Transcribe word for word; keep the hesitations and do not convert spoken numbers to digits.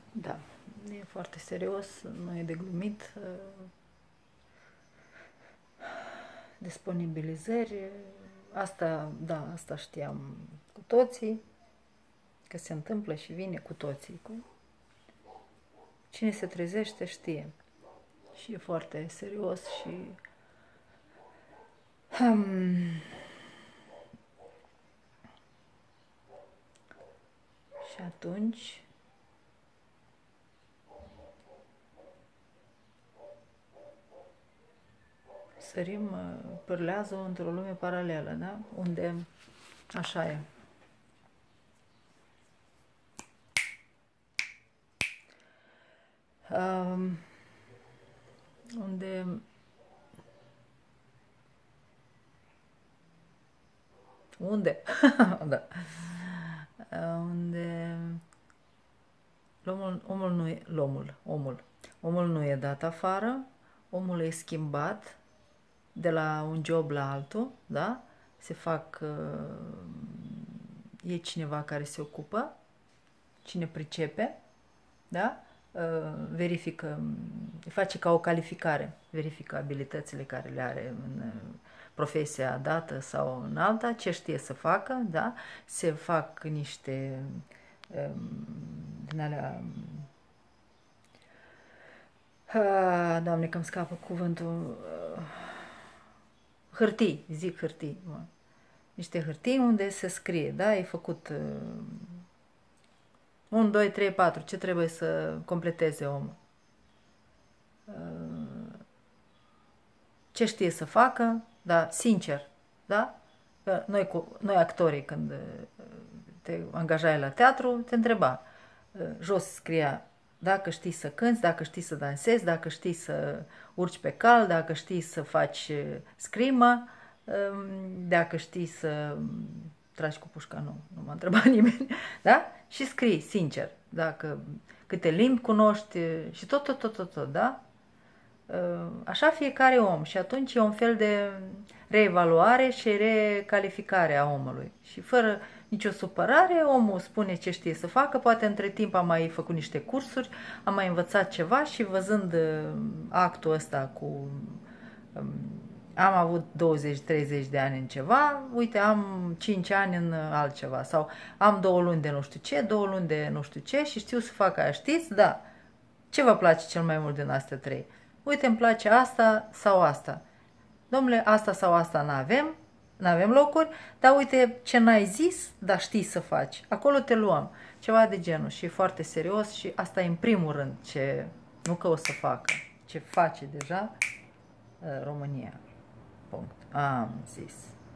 Da, e foarte serios, nu e de glumit. Disponibilizări, asta, da, asta știam cu toții, că se întâmplă și vine cu toții. Cine se trezește știe. Și e foarte serios și... Um, și atunci... sărim, pârlează într-o lume paralelă, da? Unde așa e. Um, unde unde? Da. Unde omul, omul nu e, omul, omul, omul nu e dat afară, omul e schimbat de la un job la altul, da? Se fac, e cineva care se ocupă, cine pricepe, da? Verifică, face ca o calificare, verifică abilitățile care le are în profesia dată sau în alta, ce știe să facă, da? Se fac niște din alea, Doamne, că îmi scapă cuvântul, hârtii, zic hârtii, mă. Niște hârtii unde se scrie, da? E făcut unu, doi, trei, patru, ce trebuie să completeze omul. Ce știe să facă, da, sincer, da? Că noi, noi actorii, când te angajai la teatru, te întreba, jos scria dacă știi să cânți, dacă știi să dansezi, dacă știi să urci pe cal, dacă știi să faci scrimă, dacă știi să tragi cu pușca, nu, nu m-a întrebat nimeni, da? Și scrii, sincer, dacă câte limbi cunoști și tot, tot, tot, tot, tot, da? Așa fiecare om și atunci e un fel de reevaluare și recalificare a omului și fără nicio supărare, omul spune ce știe să facă, poate între timp am mai făcut niște cursuri, am mai învățat ceva și văzând actul ăsta cu... am avut douăzeci treizeci de ani în ceva, uite, am cinci ani în altceva sau am două luni de nu știu ce, două luni de nu știu ce și știu să fac aia, știți? Da. Ce vă place cel mai mult din astea trei? Uite, îmi place asta sau asta. Domnule, asta sau asta n-avem, n-avem locuri, dar uite ce n-ai zis, dar știi să faci. Acolo te luăm. Ceva de genul și e foarte serios și asta e în primul rând ce, nu că o să facă, ce face deja România. Punct. Am zis.